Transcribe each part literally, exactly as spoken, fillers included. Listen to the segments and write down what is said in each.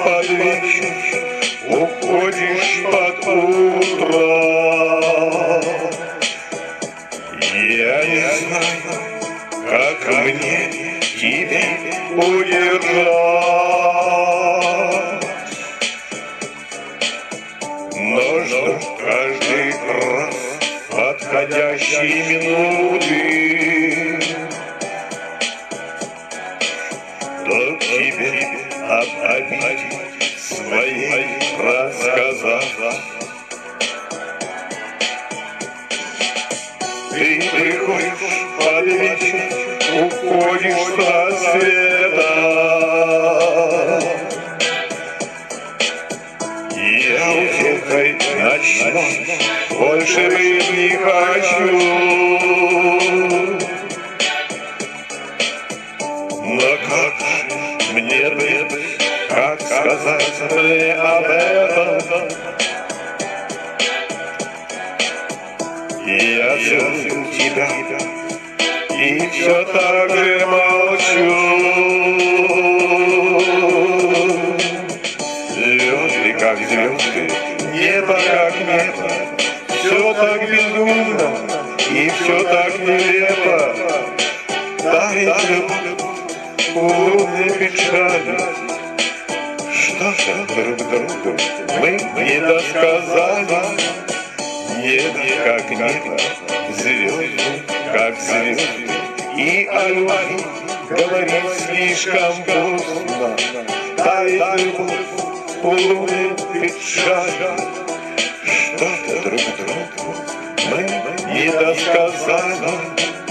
под вечер, уходишь под утро. Я не знаю, как мне тебя удержать, но жду каждый раз подходящей минуты, чтоб тебе об обиде своей рассказать. Ты приходишь под вечер, уходишь со света. Я утехой ночной больше быть не хочу. Но как же мне быть, как сказать мне об этом? Я целую тебя и все так же молчу. Звезды как звезды, небо как небо, все так безумно и все так нелепо. Тает любовь в лунной печали. Что же друг другу мы не досказали? Небо как небо, звезды как звезды, и о любви говорить слишком поздно. Тает любовь в лунной печали. Что-то друг другу мы не досказали.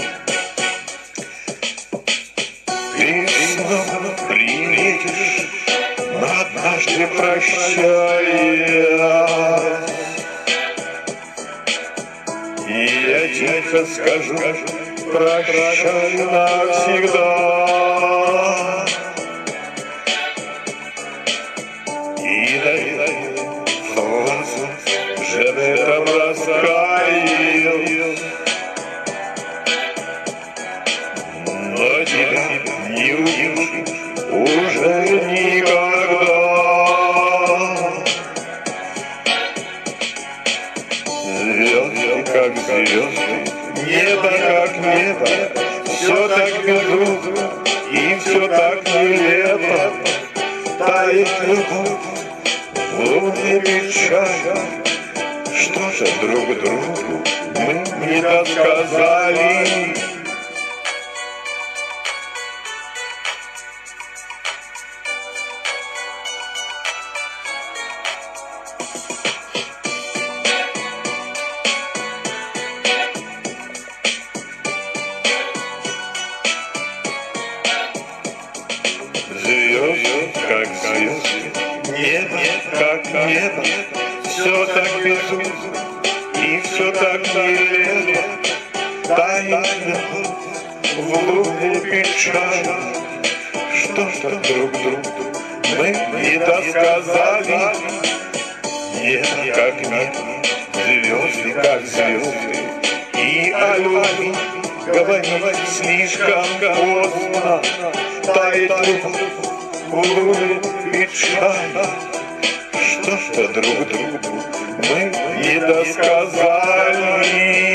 Ты снова приедешь, но однажды прощая. И я тихо скажу, прощай навсегда. И дай солнце же в этом раскаял, но тебя не увижу уже никогда. Звезды как звезды, небо как небо, все так безумно и все так нелепо. Тает любовь в лунной печали. Что же друг другу мы не досказали? Звезды, как звезды, небо, как небо, все так безумно и все так нелепо. Тает любовь в лунной печали. Что-то друг другу мы не досказали. Небо, как небо, звезды, как звезды, и о любви говорить слишком поздно. Тает любовь в лунной печали. Что-то друг другу мы не досказали.